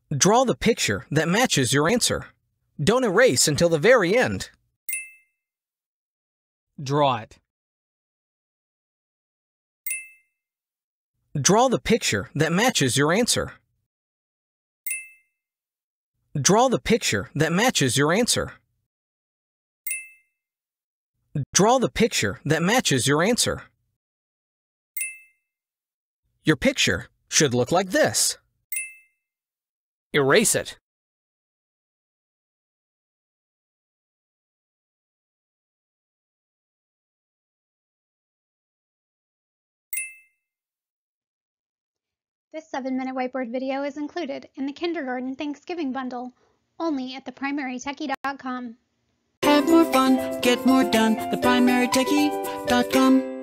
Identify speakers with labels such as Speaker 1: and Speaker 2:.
Speaker 1: Draw the picture that matches your answer. Don't erase until the very end.
Speaker 2: Draw it.
Speaker 1: Draw the picture that matches your answer. Draw the picture that matches your answer. Draw the picture that matches your answer. Your picture should look like this.
Speaker 2: Erase it.
Speaker 3: This 7-minute whiteboard video is included in the Kindergarten Thanksgiving Bundle, only at theprimarytechie.com.
Speaker 4: Have more fun, get more done, theprimarytechie.com.